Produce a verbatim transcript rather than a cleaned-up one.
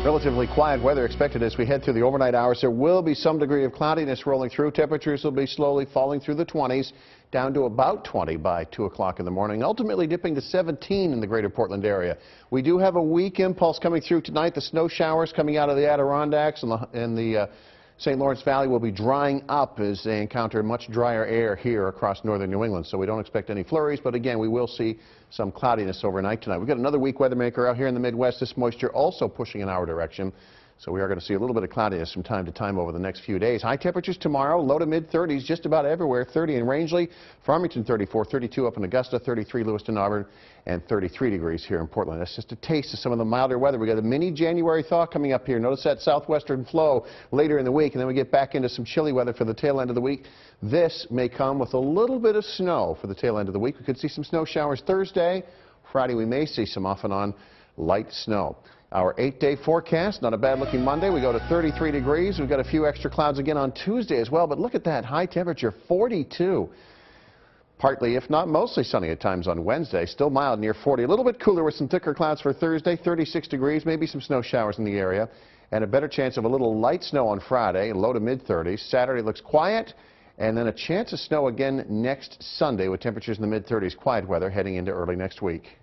Relatively quiet weather expected as we head through the overnight hours. There will be some degree of cloudiness rolling through. Temperatures will be slowly falling through the twenties, down to about twenty by two o'clock in the morning, ultimately dipping to seventeen in the greater Portland area. We do have a weak impulse coming through tonight. The snow showers coming out of the Adirondacks and the, and the uh, Saint Lawrence Valley will be drying up as they encounter much drier air here across northern New England. So we don't expect any flurries, but again, we will see some cloudiness overnight tonight. We've got another weak weather maker out here in the Midwest. This moisture also pushing in our direction. So we are going to see a little bit of cloudiness from time to time over the next few days. High temperatures tomorrow, low to mid thirties just about everywhere. thirty in Rangeley, Farmington thirty-four, thirty-two up in Augusta, thirty-three Lewiston, Auburn, and thirty-three degrees here in Portland. That's just a taste of some of the milder weather. We got a mini January thaw coming up here. Notice that southwestern flow later in the week, and then we get back into some chilly weather for the tail end of the week. This may come with a little bit of snow for the tail end of the week. We could see some snow showers Thursday. Friday we may see some off and on light snow. Our eight-day forecast, not a bad-looking Monday. We go to thirty-three degrees. We've got a few extra clouds again on Tuesday as well, but look at that high temperature, forty-two. Partly, if not mostly sunny at times on Wednesday. Still mild near forty. A little bit cooler with some thicker clouds for Thursday, thirty-six degrees, maybe some snow showers in the area, and a better chance of a little light snow on Friday, low to mid thirties. Saturday looks quiet, and then a chance of snow again next Sunday with temperatures in the mid thirties. Quiet weather heading into early next week.